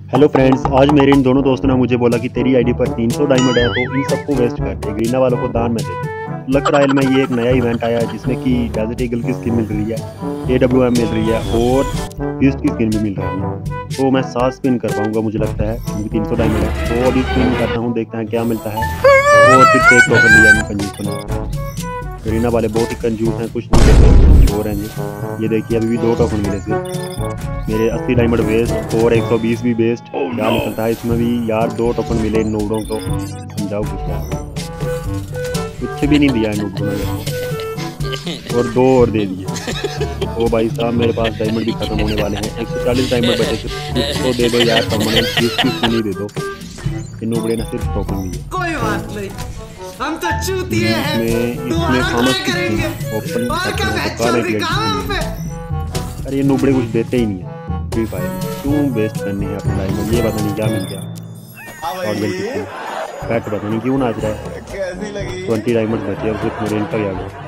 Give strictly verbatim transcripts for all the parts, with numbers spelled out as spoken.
Hello friends, आज मेरे इन दोनों दोस्तों ने मुझे बोला कि तेरी आईडी पर तीन सौ डायमंड है तो इन सबको वेस्ट कर दे, ग्रीना वालों को दान में दे दे। लक रॉयल में ये एक नया इवेंट आया है जिसमें कि डेजर्ट ईगल की स्किन मिल रही है, ए डब्ल्यू एम मिल रही है और फीस्ट की स्किन भी मिल रही है। तो मैं सात स्पिन कर पाऊँगा मुझे लगता है, क्योंकि तीन सौ डायमंड है। तो अभी स्पिन करता हूँ, देखते हैं क्या मिलता है। और फिर टेक टोकन लिया मैं कंजूस ने। ग्रीना वाले बहुत ही कंजूस हैं, कुछ नहीं देते, चोर हैं जी। ये देखिए अभी भी दो टोकन मिले सिर्फ, मेरे अस्सी डायमंड वेस्ट और एक सौ बीस भी वेस्ट। क्या निकलता है इसमें भी यार, दो टोकन मिले इन नूबड़ों को, समझाओ कुछ यार, कुछ भी नहीं दिया इन नूबड़ों ने, और दो और दे दिए। ओ भाई साहब मेरे पास डायमंड भी खत्म होने वाले हैं, एक सौ चालीस डायमंड बचे, कुछ तो दे दो यार, परमानेंट तीस तीस नहीं दे दो। इन नूबड़े ने सिर्फ टोकन दिए, कोई बात नहीं, हम तो चूतिए हैं, इसमें फार्मस की ओपन करते। अरे ये नूबड़े कुछ देते ही नहीं है फ्री फायर में, क्यों वेस्ट करने हैं अपने डायमंड। ये पता नहीं क्या मिल गया, और गलती बैट पता नहीं क्यों नाच रहा है। ट्वेंटी डायमंड बचे और सिर्फ मेरे इनका क्या गया।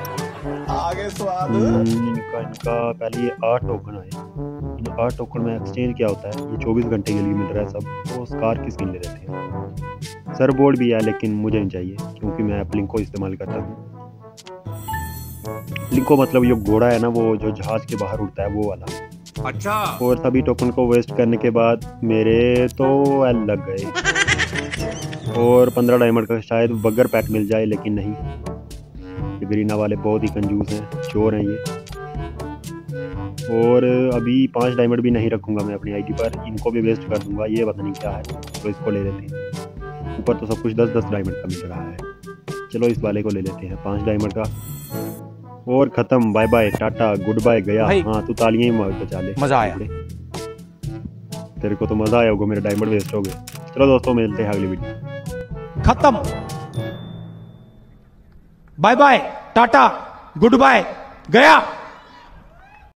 इनका इनका पहले ये आठ टोकन आए, इन आठ टोकन में एक्सचेंज क्या होता है, ये चौबीस घंटे के लिए मिल रहा है सब। तो स्कार की स्किन ले लेते हैं। सर बोर्ड भी है लेकिन मुझे नहीं चाहिए, क्योंकि मैं ब्लिंको इस्तेमाल करता हूँ। ब्लिंको मतलब ये घोड़ा है ना, वो जो जहाज के बाहर उड़ता है वो वाला। अच्छा। और सभी टोकन को वेस्ट करने के बाद मेरे तो एल लग गए, और पंद्रह डायमंड का शायद बगर पैक मिल जाए, लेकिन नहीं। ये ग्रीना वाले बहुत ही कंजूस हैं, चोर हैं ये। और अभी पाँच डायमंड भी नहीं रखूंगा मैं अपनी आईडी पर, इनको भी वेस्ट कर दूंगा। ये पता नहीं क्या है, तो इसको ले लेते हैं। ऊपर तो सब कुछ दस दस डायमंड का मिल रहा है। चलो इस वाले को ले लेते हैं, पाँच डायमंड का। और खत्म, bye bye tata goodbye गया। हाँ तू तालियां ही बचा ले, मजा आया तेरे को, तो मजा आया होगा, मेरे डायमंड वेस्ट हो गए। चलो दोस्तों मिलते हैं अगली वीडियो। खत्म, bye bye tata goodbye गया।